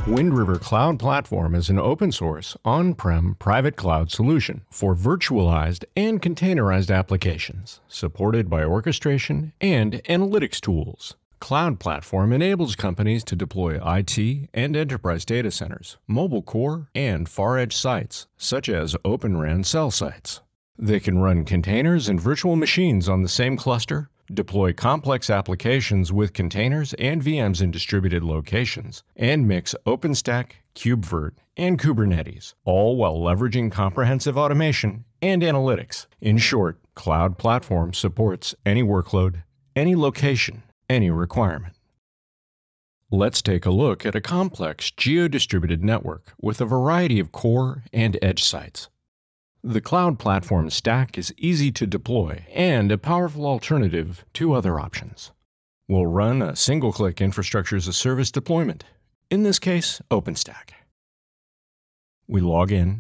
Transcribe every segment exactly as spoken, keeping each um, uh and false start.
Wind River Cloud Platform is an open-source, on-prem private cloud solution for virtualized and containerized applications, supported by orchestration and analytics tools. Cloud Platform enables companies to deploy I T and enterprise data centers, mobile core, and far-edge sites, such as Open RAN cell sites. They can run containers and virtual machines on the same cluster, deploy complex applications with containers and V Ms in distributed locations, and mix OpenStack, KubeVirt, and Kubernetes, all while leveraging comprehensive automation and analytics. In short, Cloud Platform supports any workload, any location, any requirement. Let's take a look at a complex geo-distributed network with a variety of core and edge sites. The Cloud Platform stack is easy to deploy and a powerful alternative to other options. We'll run a single-click infrastructure as a service deployment, in this case, OpenStack. We log in,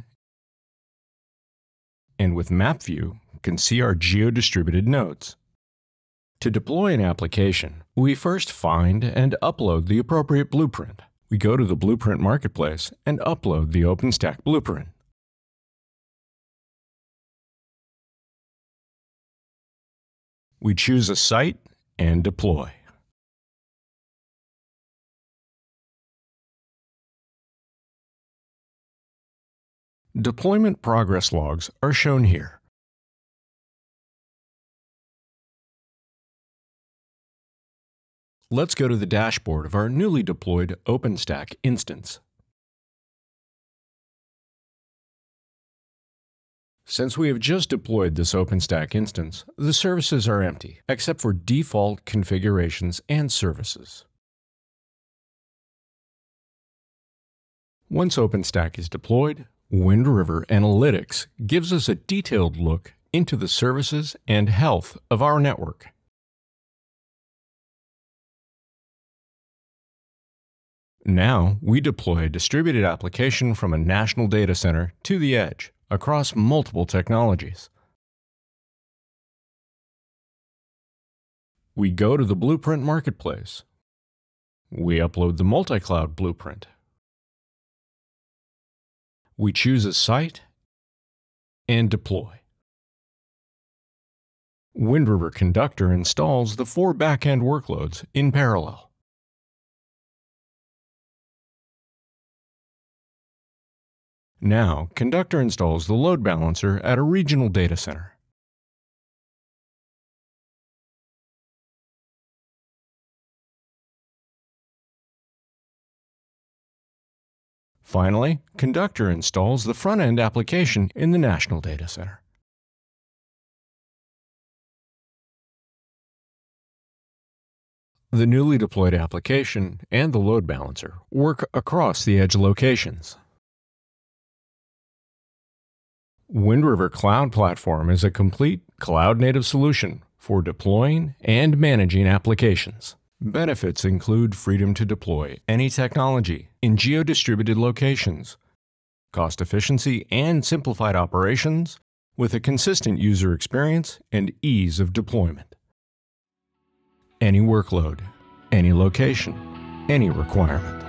and with Map View, can see our geo-distributed nodes. To deploy an application, we first find and upload the appropriate blueprint. We go to the Blueprint Marketplace and upload the OpenStack blueprint. We choose a site and deploy. Deployment progress logs are shown here. Let's go to the dashboard of our newly deployed OpenStack instance. Since we have just deployed this OpenStack instance, the services are empty, except for default configurations and services. Once OpenStack is deployed, Wind River Analytics gives us a detailed look into the services and health of our network. Now, we deploy a distributed application from a national data center to the edge, across multiple technologies. We go to the Blueprint Marketplace. We upload the multi-cloud blueprint. We choose a site and deploy. Wind River Conductor installs the four backend workloads in parallel. Now, Conductor installs the load balancer at a regional data center. Finally, Conductor installs the front-end application in the national data center. The newly deployed application and the load balancer work across the edge locations. Wind River Cloud Platform is a complete cloud-native solution for deploying and managing applications. Benefits include freedom to deploy any technology in geo-distributed locations, cost efficiency and simplified operations with a consistent user experience and ease of deployment. Any workload, any location, any requirement.